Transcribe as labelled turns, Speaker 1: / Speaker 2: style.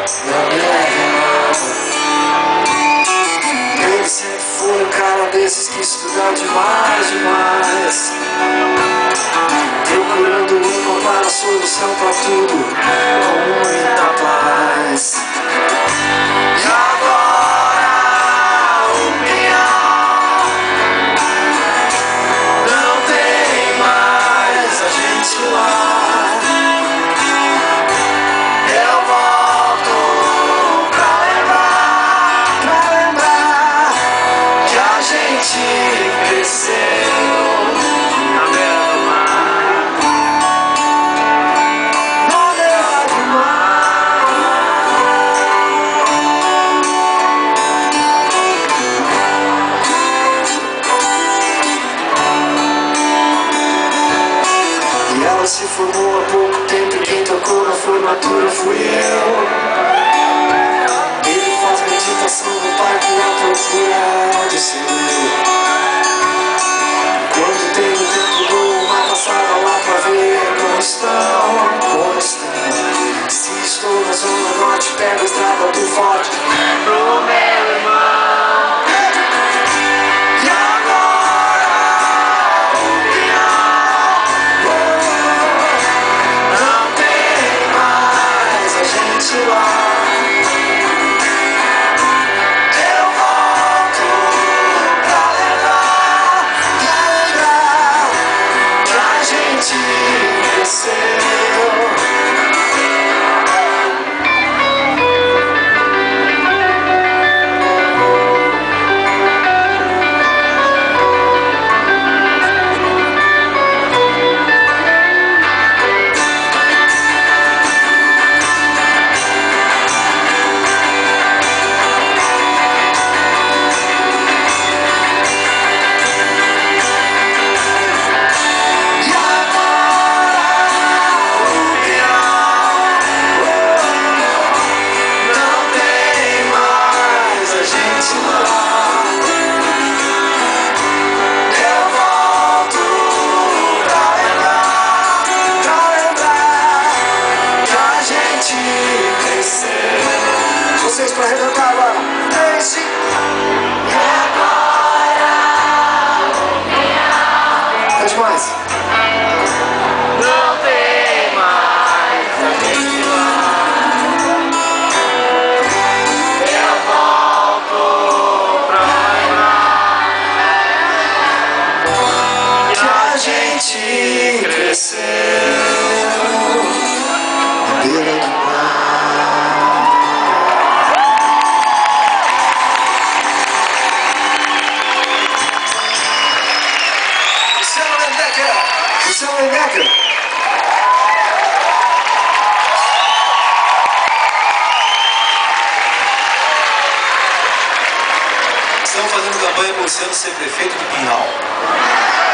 Speaker 1: não me leve mal. Ele sempre foi um cara desses que estuda demais, demais, procurando encontrar a solução pra tudo, com muita paz. E agora o pinhal não tem mais a gente lá. Eu volto pra lembrar que a gente cresceu na beira do mar, na beira do mar. E ela se formou há pouco tempo e quem tocou na formatura fui eu. Ele faz meditação no parque e a procura de seu eu. Quando tem um tempo dou uma passada lá pra ver como estão, como estão. Se estou na zona norte, pego a estrada do forte pro meu irmão. E agora o pinhal não tem mais a gente lá. Eu volto pra lembrar que a gente cresceu. Vocês pra arrebentar agora. Deixe. E agora tá demais. Não tem mais a gente lá. Eu volto pra lembrar que a gente cresceu à beira do mar. Luciano Lendecker.
Speaker 2: Estamos fazendo campanha por Luciano ser prefeito de Pinhal.